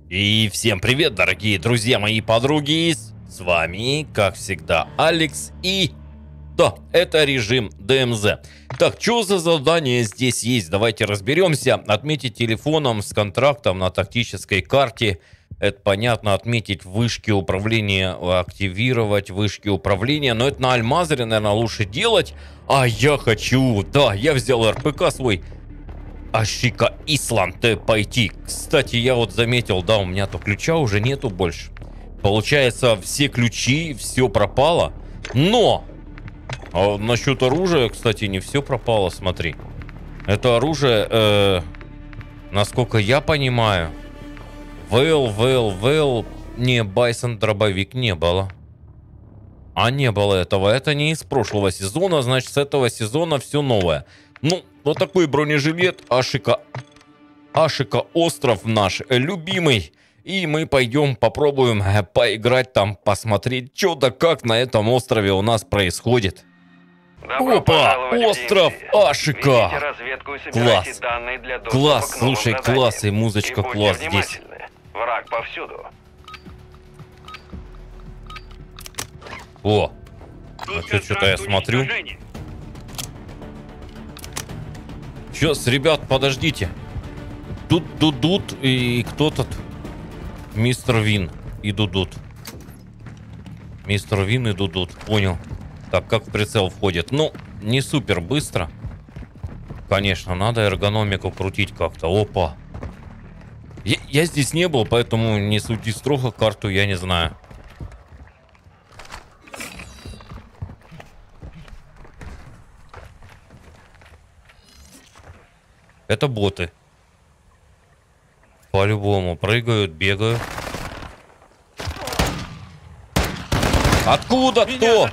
И всем привет, дорогие друзья мои подруги. С вами, как всегда, Алекс. И да, это режим ДМЗ. Так, что за задание здесь есть? Давайте разберемся. Отметить телефоном с контрактом на тактической карте. Это понятно, отметить вышки управления, активировать вышки управления. Но это на Альмазере, наверное, лучше делать. А я хочу, да, я взял РПК свой. Ашика Исланд пойти. Кстати, я вот заметил, да, у меня-то ключа уже нету больше. Получается, все ключи, все пропало. Но! А насчет оружия, кстати, не все пропало, смотри. Это оружие, насколько я понимаю, не, Байсон дробовик не было. А не было этого. Это не из прошлого сезона, значит, с этого сезона все новое. Ну, вот такой бронежилет Ашика остров наш любимый. И мы пойдем попробуем поиграть там, посмотреть, что да как на этом острове у нас происходит. Опа, остров Ашика. Класс. Класс, слушай, класс, и музычка класс здесь. Враг повсюду. О, а что-то я смотрю. Сейчас, ребят, подождите. Тут Дудут и кто тут? Мистер Вин и Дудут. Мистер Вин и Дудут, понял. Так, как в прицел входит? Ну, не супер быстро. Конечно, надо эргономику крутить как-то. Опа. Я здесь не был, поэтому не суди строго, карту я не знаю. Это боты. По-любому. Прыгают, бегают. Откуда кто?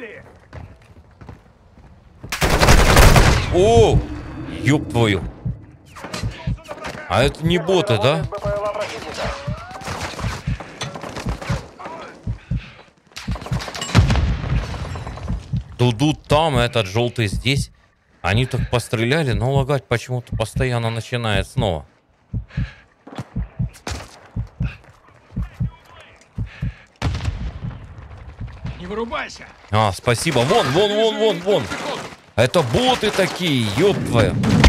О! Ёб твою. А это не боты, да? Дудут там, этот желтый здесь. Они так постреляли, но лагать почему-то постоянно начинает снова. Не вырубайся! А, спасибо. Вон. Это боты такие, ёб твою.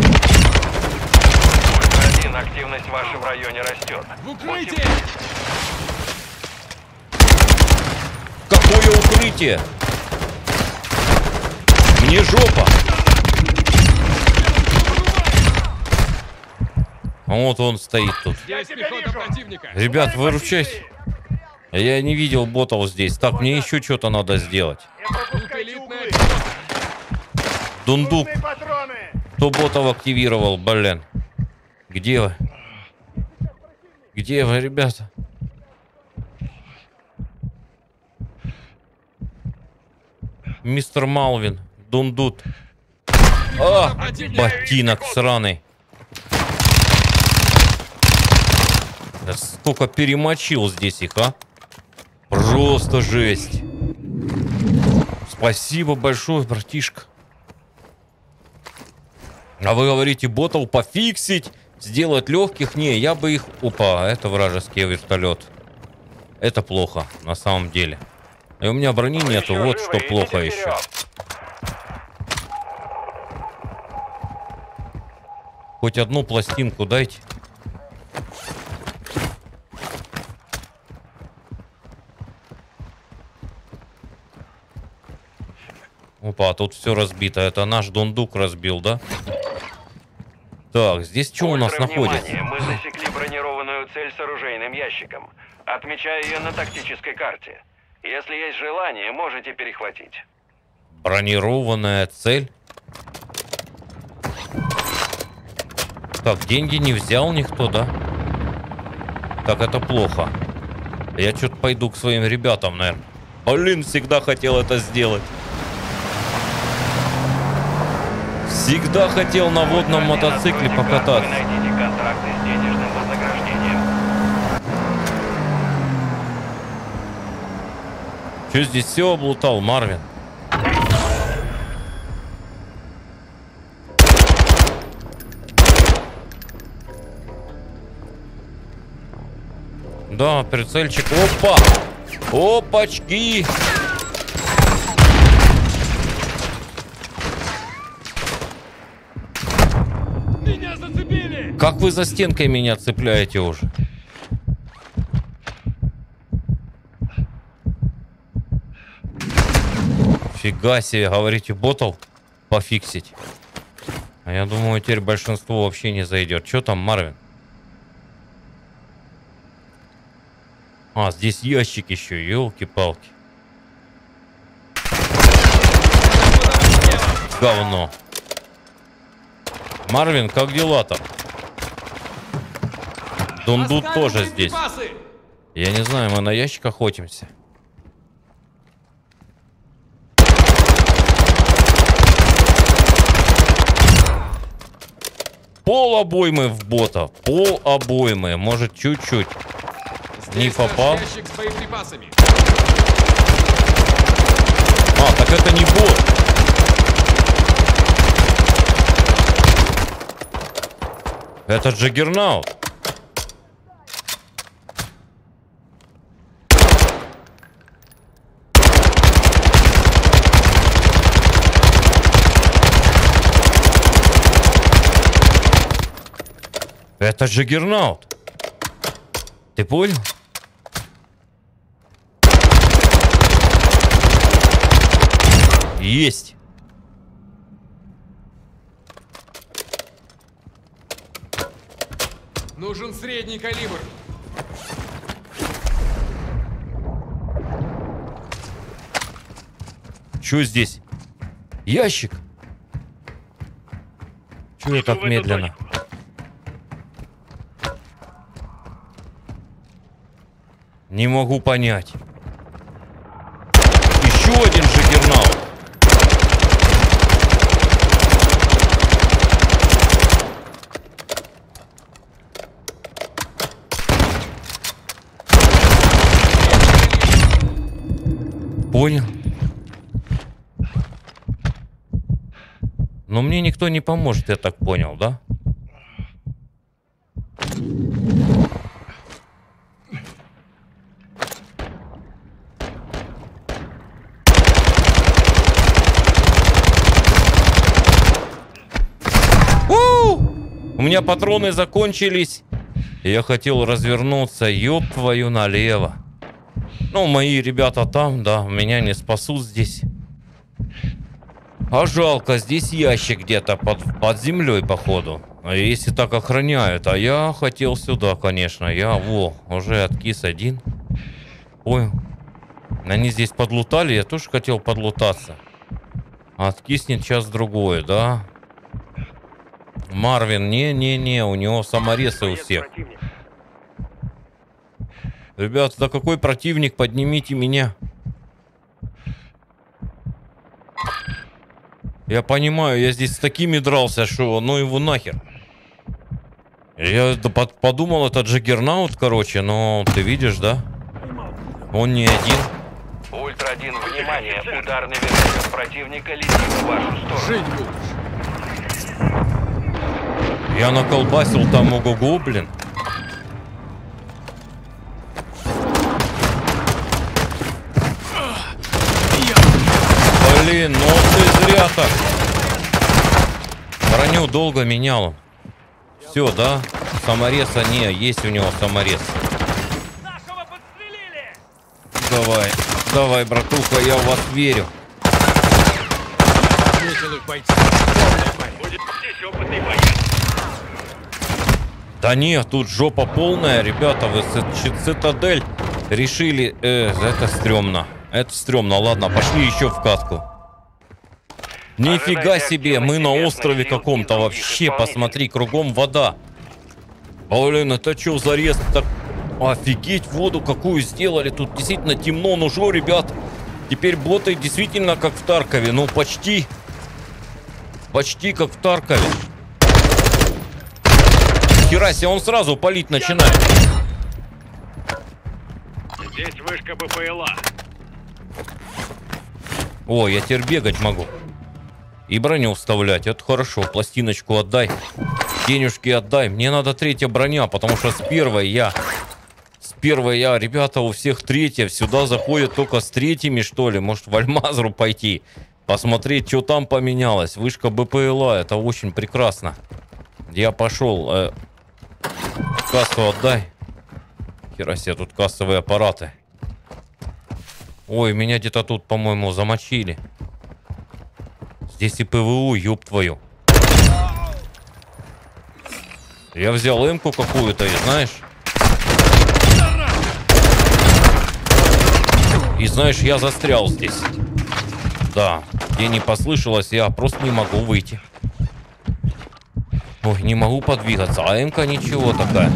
Один, активность в вашем районе растет. В укрытие! Какое укрытие? Мне жопа. Вот он стоит тут. Здесь пехота противника! Ребят, выручайте. Я не видел ботов здесь. Так, мне еще что-то надо сделать. Тут элитная пехота! Дундук. Кто ботов активировал, блин? Где вы? Где вы, ребята? Мистер Малвин. Дундут. А, ботинок сраный. Да сколько перемочил здесь их, а? Просто жесть. Спасибо большое, братишка. А вы говорите, ботов пофиксить, сделать легких? Не, я бы их... Опа, это вражеский вертолет. Это плохо, на самом деле. И у меня брони нету, вот что плохо еще. Хоть одну пластинку дайте. Опа, тут все разбито. Это наш дундук разбил, да? Так, здесь что у нас находится? Мы засекли бронированную цель с оружейным ящиком. Отмечаю ее на тактической карте. Если есть желание, можете перехватить. Бронированная цель? Так, деньги не взял никто, да? Так, это плохо. Я что-то пойду к своим ребятам, наверное. Блин, всегда хотел это сделать. Всегда хотел на водном мотоцикле покататься. Вы найдите контракты с денежным вознаграждением. Что здесь все облутал, Марвин? Да, прицельчик. Опа! Опачки! Меня зацепили! Как вы за стенкой меня цепляете уже? Фига себе, говорите, ботов пофиксить. А я думаю, теперь большинство вообще не зайдет. Что там, Марвин? А, здесь ящик еще, елки-палки. Говно. Марвин, как дела-то? Дундут тоже здесь. Я не знаю, мы на ящик охотимся. Пол обоймы в бота. Пол обоймы. Может, чуть-чуть. Не попал. Ящик с боеприпасами. А, так это не бот. Это Джаггернаут. Это Джаггернаут. Ты понял? Есть. Нужен средний калибр. Что здесь? Ящик. Чего я так медленно? Не могу понять. Еще один Джаггернаут. Понял. Но мне никто не поможет, я так понял, да? У меня патроны закончились. И я хотел развернуться. Ёб твою налево. Ну, мои ребята там, да, меня не спасут здесь. А жалко, здесь ящик где-то под землей, походу. А если так охраняют. А я хотел сюда, конечно. Уже откис один. Ой. Они здесь подлутали, я тоже хотел подлутаться. Откиснет сейчас другое, да? Марвин, не-не-не, у него саморезы у всех. Ребята, да какой противник, поднимите меня. Я понимаю, я здесь с такими дрался, что ну его нахер. Я подумал, это Джаггернаут, короче, но ты видишь, да? Он не один. Ультра-1, внимание, ударный вертолет противника летит в вашу сторону. Жить будешь. Я наколбасил там ого-го, блин. Блин, ну ты зря так. Броню долго менял. Все, да? Самореза не, есть у него саморез. Давай, братуха, я в вас верю. Отметил их бойцов. Будет здесь опытный боец. Да нет, тут жопа полная, ребята, вы цитадель решили... это стрёмно. Это стрёмно, ладно, пошли еще в катку. Нифига себе, мы на острове каком-то вообще, посмотри, кругом вода. Блин, это что за рез? Так... Офигеть, воду какую сделали, тут действительно темно, ну что, ребят. Теперь боты действительно как в Таркове, ну почти. Почти как в Таркове. Хера себе, он сразу палить начинает. Здесь вышка БПЛА. О, я теперь бегать могу. И броню вставлять, это хорошо. Пластиночку отдай. Денежки отдай. Мне надо третья броня, потому что с первой первая, а ребята, у всех третья. Сюда заходят только с третьими, что ли. Может, в Альмазру пойти. Посмотреть, что там поменялось. Вышка БПЛА, это очень прекрасно. Я пошел. Кассу отдай. Хера себе, тут кассовые аппараты. Ой, меня где-то тут, по-моему, замочили. Здесь и ПВУ, ёб твою. Я взял эмку какую-то, и знаешь... И знаешь, я застрял здесь. Да, мне не послышалось, я просто не могу выйти. Ой, не могу подвигаться, а эмка ничего такая.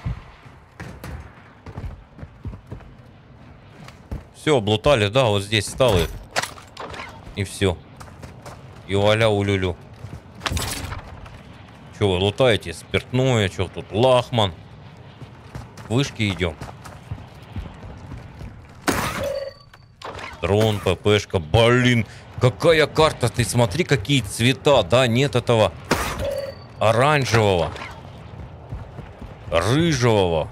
Все, облутали, да, вот здесь стал и все. И валя улюлю. Че вы лутаете? Спиртное, что тут? Лахман. К вышке идем. Дрон, ППшка. Блин, какая карта? Ты смотри, какие цвета. Да, нет этого оранжевого, рыжевого.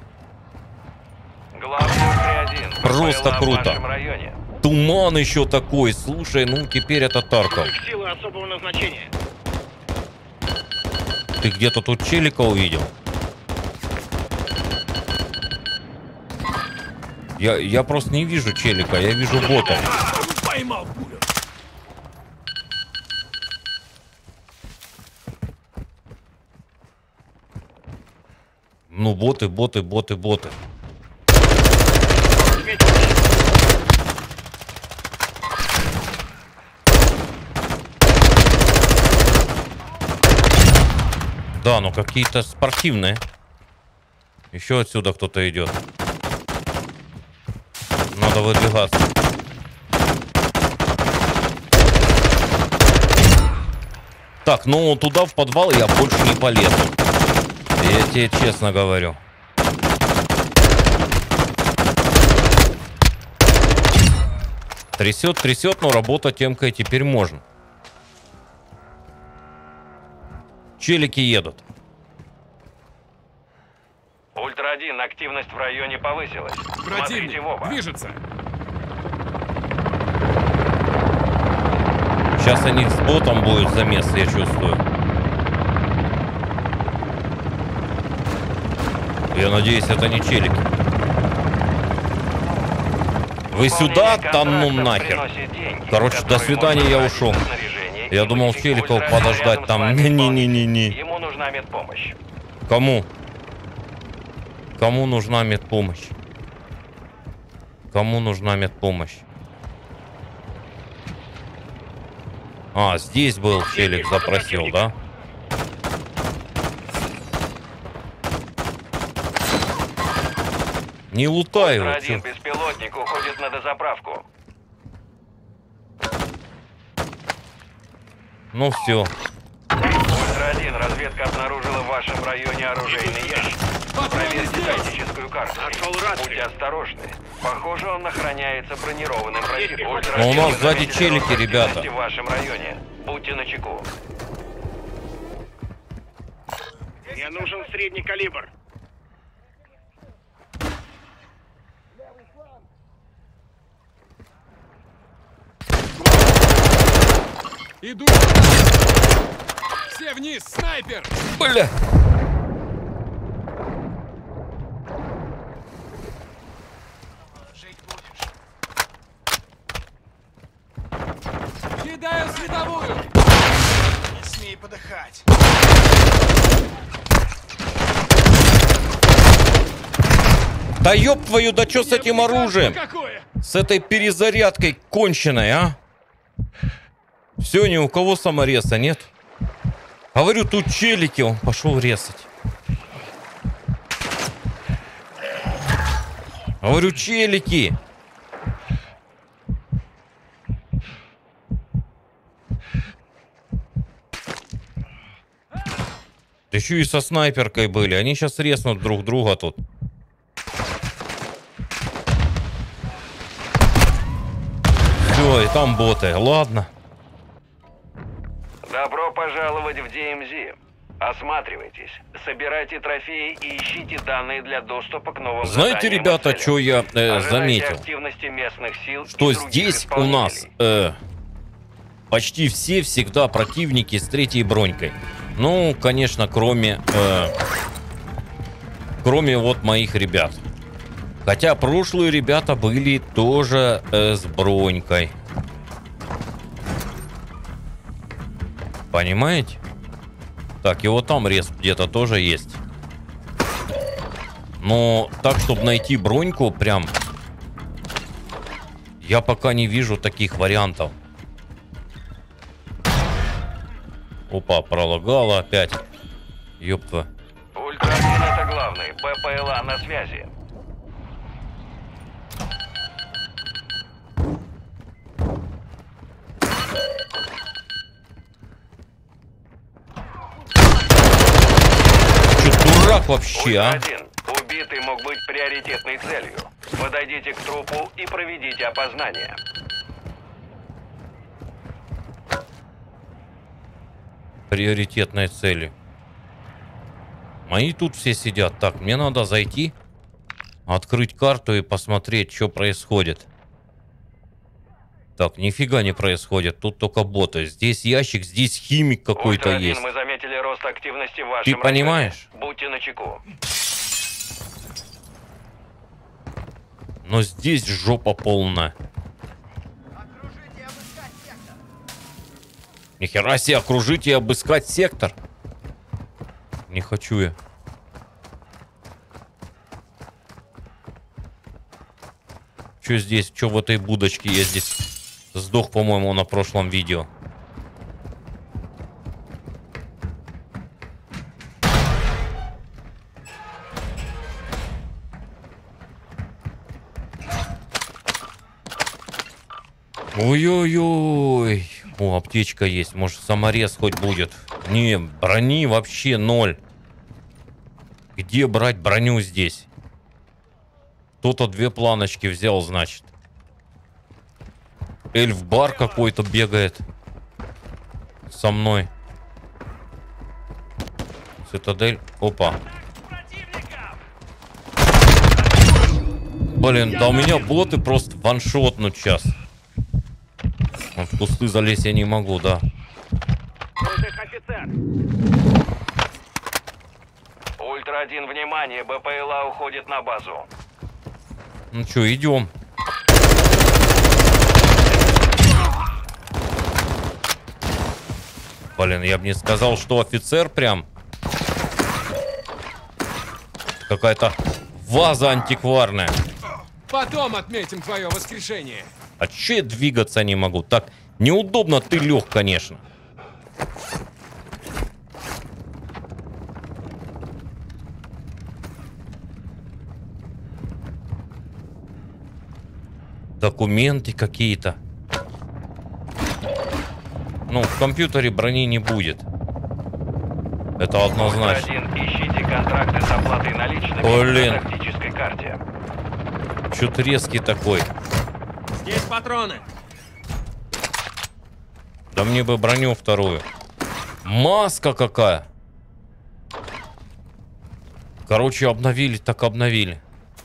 Просто круто. Туман еще такой. Слушай, ну теперь это Тарков. Силы особого назначения. Ты где-то тут челика увидел? Я просто не вижу челика, я вижу бота. Поймал пулю. Ну, боты. Да, ну какие-то спортивные. Еще отсюда кто-то идет. Надо выдвигаться. Так, ну туда в подвал я больше не полезу. Я тебе честно говорю. Трясет, но работать темкой теперь можно. Челики едут. Ультра-1, активность в районе повысилась. Смотрите Противник в оба. движется. Сейчас они с ботом будет замес, я чувствую. Я надеюсь, это не челики. Вы сюда, там ну нахер. Короче, до свидания, я ушел. Я думал челиков подождать там. Не-не-не-не-не. Ему нужна медпомощь. Кому? Кому нужна медпомощь? Кому нужна медпомощь? А, здесь был челик, запросил, да? Не лутай его. Ультра-1, беспилотник уходит на дозаправку. Ну все. Ультра-1, разведка обнаружила в вашем районе оружейный ящик. Проверьте тактическую карту. Будьте осторожны. Похоже, он охраняется бронированным противником. Но у нас сзади челики, ребята. В вашем районе. Будьте начеку. Мне нужен средний калибр. Иду. Все вниз, снайпер. Бля. Кидаю световую. Не смей подыхать. Да ёб твою, да чё с этим оружием? Какое? С этой перезарядкой конченой, а? Все, ни у кого самореса нет. Говорю, тут челики, он пошел резать. Говорю, челики. Да еще и со снайперкой были. Они сейчас резнут друг друга тут. Все, и там боты. Ладно. Добро пожаловать в DMZ. Осматривайтесь, собирайте трофеи и ищите данные для доступа к новым Знаете, заданиям и ребята, целям. что я Ожидайте заметил? активности местных сил Что и других здесь у нас исполнителей. почти все всегда противники с 3-й бронькой. Ну, конечно, кроме вот моих ребят. Хотя прошлые ребята были тоже с бронькой. Понимаете? Так, и вот там рез где-то тоже есть. Но так, чтобы найти броньку, прям... Я пока не вижу таких вариантов. Опа, пролагало опять. Ёпта. Ультра-1 это главный. БПЛА на связи. Чё, дурак вообще, а? Ультра-1. Убитый мог быть приоритетной целью. Подойдите к трупу и проведите опознание. Приоритетной цели. Мои тут все сидят. Так, мне надо зайти, открыть карту и посмотреть, что происходит. Так, нифига не происходит. Тут только боты. Здесь ящик, здесь химик какой-то Ультра-1, есть. мы заметили рост активности в вашем Ты районе. понимаешь? Будьте начеку. Но здесь жопа полная. Нихера себе, окружить и обыскать сектор. Не хочу я. Что здесь? Что в этой будочке? Я здесь сдох, по-моему, на прошлом видео. Ой-ой-ой. О, аптечка есть. Может, саморез хоть будет. Не, брони вообще ноль. Где брать броню здесь? Кто-то 2 планочки взял, значит. Эльф-бар какой-то бегает со мной. Цитадель. Опа. Блин, да у меня боты просто ваншотнут сейчас. Вот в кусты залезть я не могу, да. Ультра-1, внимание, БПЛА уходит на базу. Ну что, идем. Блин, я бы не сказал, что офицер прям. Какая-то ваза антикварная. Потом отметим твое воскрешение. А че я двигаться не могу? Так, неудобно, ты лег, конечно. Документы какие-то. Ну, в компьютере брони не будет. Это однозначно. Ультра-1, ищите контракты с оплатой наличными Блин. на тактической карте. Чё-то резкий такой. Здесь патроны. Да мне бы броню вторую. Маска какая. Короче, обновили, так обновили.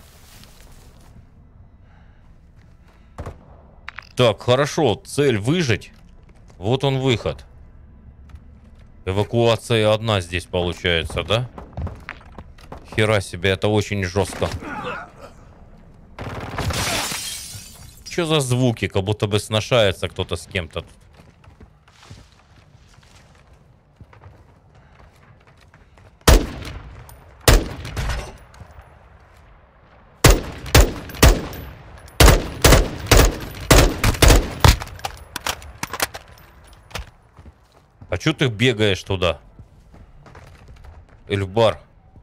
Так, хорошо. Цель выжить. Вот он выход. Эвакуация одна здесь получается, да? Хера себе, это очень жестко. Что за звуки? Как будто бы сношается кто-то с кем-то. А чё ты бегаешь туда? Эльф-бар.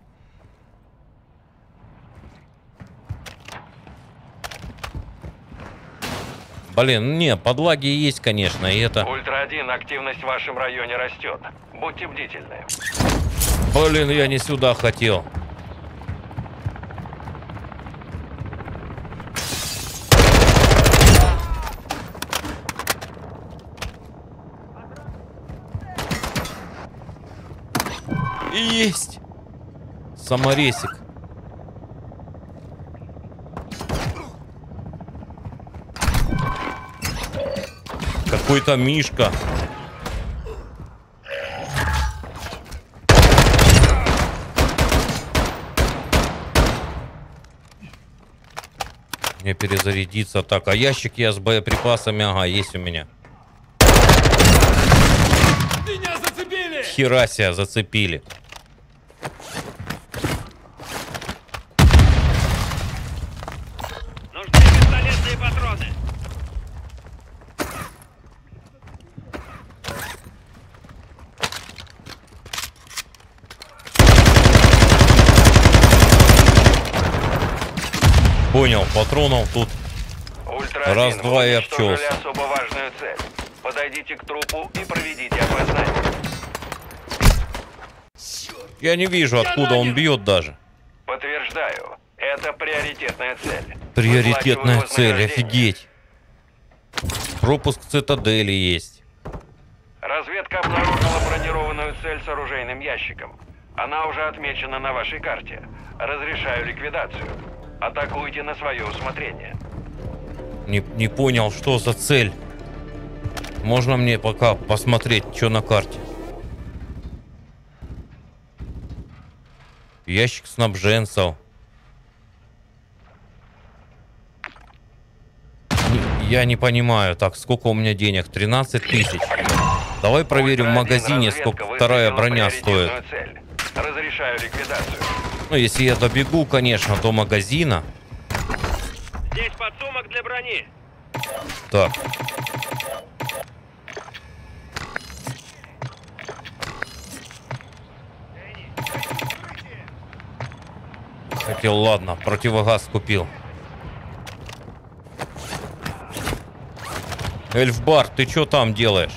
Блин, не, подлаги есть, конечно, и это... Ультра-1, активность в вашем районе растет. Будьте бдительны. Блин, я не сюда хотел. Есть! Саморезик. Какой-то мишка. Мне перезарядиться. Так, а ящик я с боеприпасами, ага, есть у меня. Меня зацепили! Хера себя зацепили. Нужны пистолетные патроны. Понял, патронов тут. Ультра-1, Раз-два вы и уничтожили обчелся. особо важную цель. Подойдите к трупу и проведите опознание. Я не вижу, откуда он бьет даже. Подтверждаю, это приоритетная цель. Приоритетная Выплачиваю цель, вознаграждение. офигеть. Пропуск цитадели есть. Разведка обнаружила бронированную цель с оружейным ящиком. Она уже отмечена на вашей карте. Разрешаю ликвидацию. Атакуйте на свое усмотрение. Не понял, что за цель. Можно мне пока посмотреть, что на карте? Ящик снабженцев. Я не понимаю. Так, сколько у меня денег? 13 тысяч. Давай проверим в магазине, сколько вторая броня стоит. Цель. Разрешаю ликвидацию. Ну, если я добегу, конечно, до магазина. Здесь подсумок для брони. Так. Хотел, ладно, противогаз купил. Эльфбар, ты что там делаешь?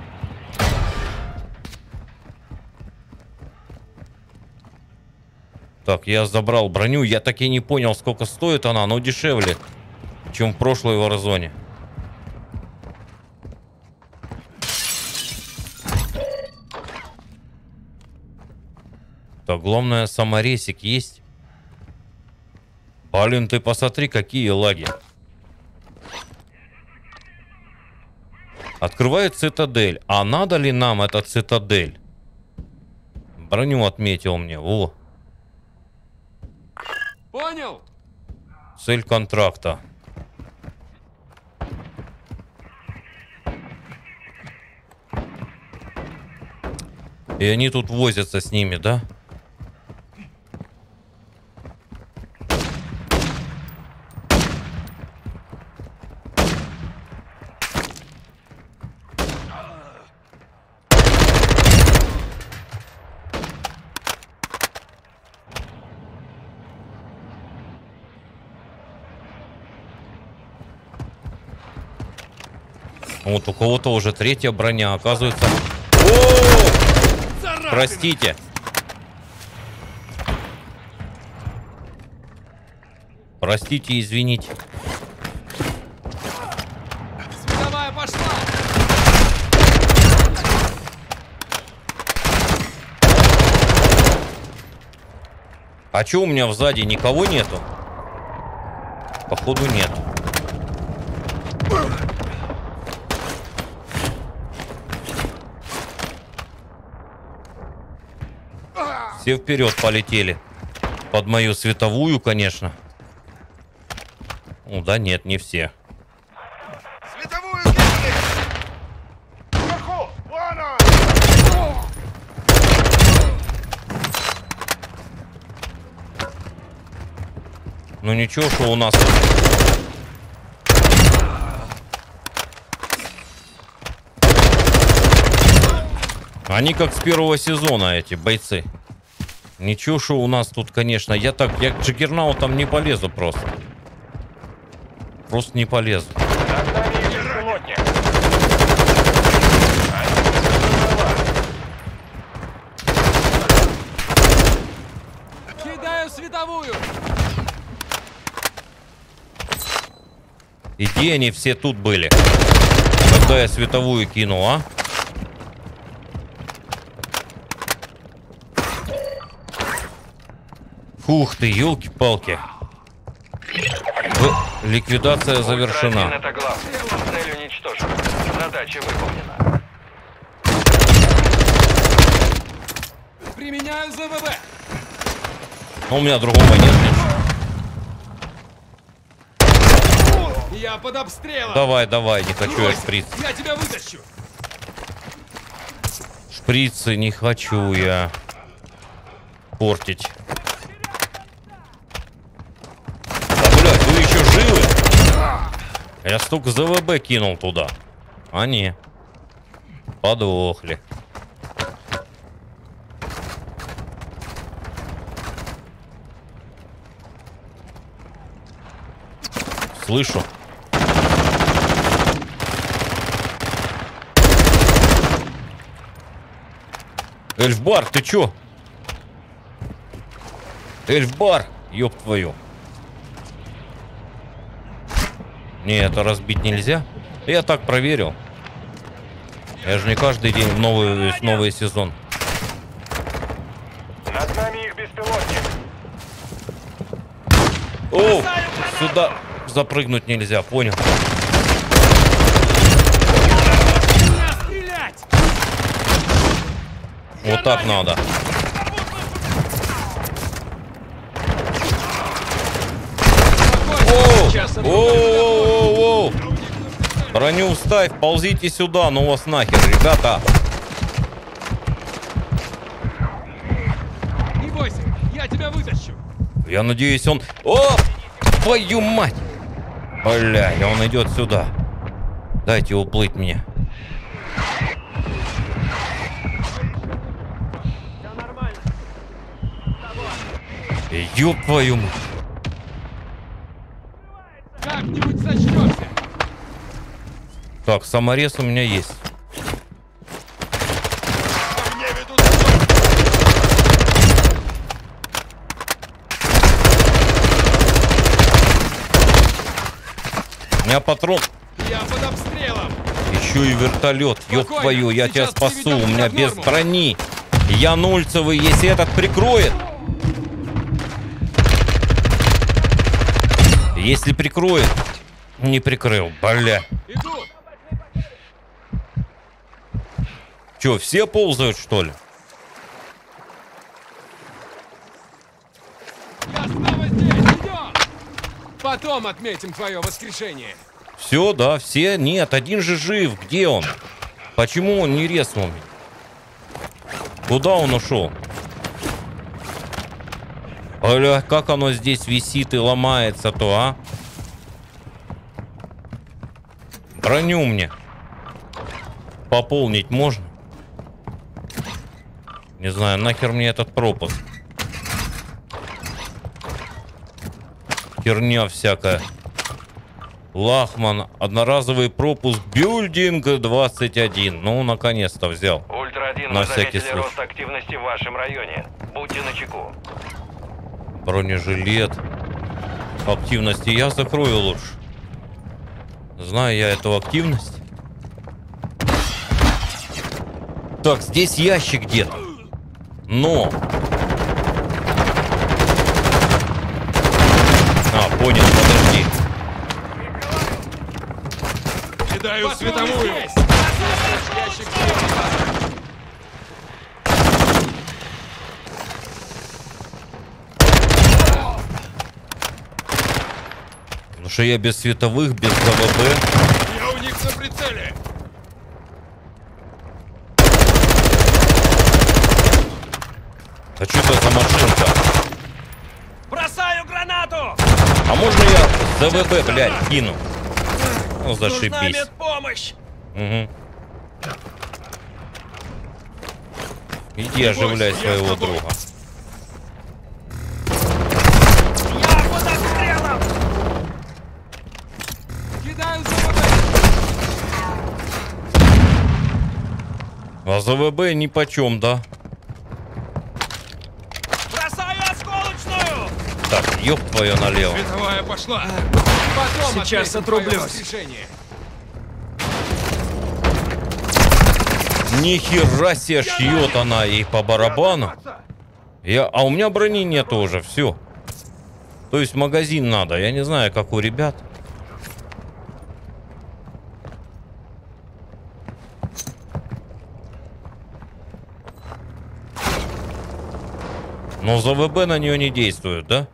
Так, я забрал броню. Я так и не понял, сколько стоит она, но дешевле, чем в прошлой Warzone. Так, главное, саморезик есть. Блин, ты посмотри, какие лаги. Открывает цитадель. А надо ли нам эта цитадель? Броню отметил мне. Во. Понял? Цель контракта. И они тут возятся с ними, да? Вот у кого-то уже третья броня, оказывается. О! Простите. Простите, извините. Световая пошла! А чё у меня сзади никого нету? Походу нет. Все вперед полетели. Под мою световую, конечно. Ну да, нет, не все. Световую кинули! Вверху! Вон он! Ну ничего, что у нас... Они как с первого сезона, эти бойцы. Ничего, что у нас тут, конечно. Я к Джаггернаутам не полезу просто. Просто не полезу. Кидаю световую! И где они все тут были, когда я световую кинул, а? Фух ты, елки-палки. Ликвидация Ультра-1 завершена. это главное. Цель уничтожена. Задача выполнена. Применяю ЗВБ. Но у меня другого нет ничего. Я под обстрелом. Давай, давай, не хочу я Брось, шприц. я тебя вытащу. Шприцы не хочу я портить. Да, блядь, вы еще живы? Я столько ЗВБ кинул туда. А не. Подохли. Слышу. Эльфбар, ты чё? Эльфбар, ёб твою. Не, это разбить нельзя. Я так проверил. Я же не каждый день в новый сезон. Над нами их беспилотник. О, сюда запрыгнуть нельзя, понял. Стрелять! Вот так надо. Сейчас Оу! Броню вставь, ползите сюда, ну вас нахер, ребята. Не бойся, я тебя вытащу. Я надеюсь, он... О! Твою мать! Бля, и он идет сюда. Дайте уплыть мне. Ёб твою мать. Как-нибудь сочтёмся. Так, саморез у меня есть. Мне ведут У меня патрон. Я под обстрелом. Еще и вертолет. Ёб Спокойно, твою, я тебя сейчас спасу. приведем У меня тебя в без норму. брони. Я нульцевый, если этот прикроет. Если прикроет. Не прикрыл, бля. Иду. Че, все ползают, что ли? Я снова здесь. Идем. Потом отметим твое воскрешение. Все, да, все. Нет, один же жив. Где он? Почему он не резнул меня? Куда он ушел? Бля, как оно здесь висит и ломается-то, а? Броню мне пополнить можно? Не знаю, нахер мне этот пропуск. Херня всякая. Лахман, одноразовый пропуск Билдинг 21. Ну, наконец-то взял. Ультра-1, На мы всякий заметили случай. рост активности в вашем районе. Будьте начеку. Бронежилет. Активности я закрою лучше. Знаю я эту активность. Так, здесь ящик где-то. Но. А, понял, подожди. Кидаю световую. Ящик слева. Потому что я без световых, без ГВБ. Я у них на прицеле. А что это за машинка? Бросаю гранату! А можно я ЗВБ, блядь, кину? Ну, Нужна зашибись. медпомощь! Угу. Иди оживляй своего друга. Я под обстрелом! Кидаю ЗВБ. А ЗВБ ни почем, да? Бросаю осколочную! Так, ёб твою налево. Световая пошла. Потом Сейчас отметим твое отрублюсь. воскрешение. Ни хера себе шьет она ей по барабану. А у меня брони нету уже, все. То есть магазин надо, я не знаю, как у ребят. Но ЗВБ на нее не действует, да?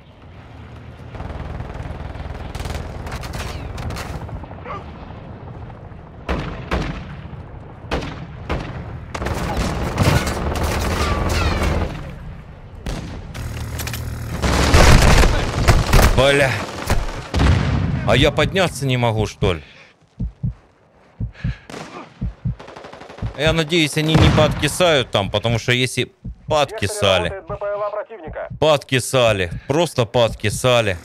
Бля. А я подняться не могу, что ли? Я надеюсь, они не подкисают там, потому что если подкисали... Подкисали. Просто подкисали.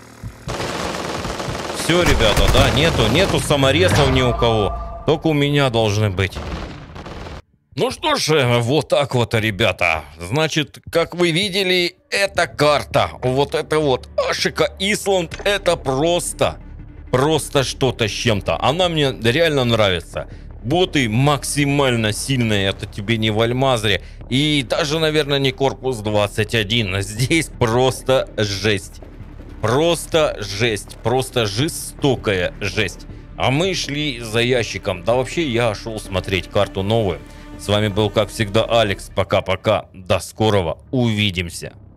Все, ребята, да, нету саморезов ни у кого. Только у меня должны быть. Ну что ж, вот так вот, ребята. Значит, как вы видели, эта карта, вот это вот Ашика Исланд, это просто что-то с чем-то. Она мне реально нравится. Боты максимально сильные, это тебе не в Альмазре. И даже, наверное, не корпус 21. Здесь просто жесть. Просто жесть. Просто жестокая жесть. А мы шли за ящиком. Да вообще я шел смотреть карту новую. С вами был, как всегда, Алекс. Пока-пока. До скорого. Увидимся.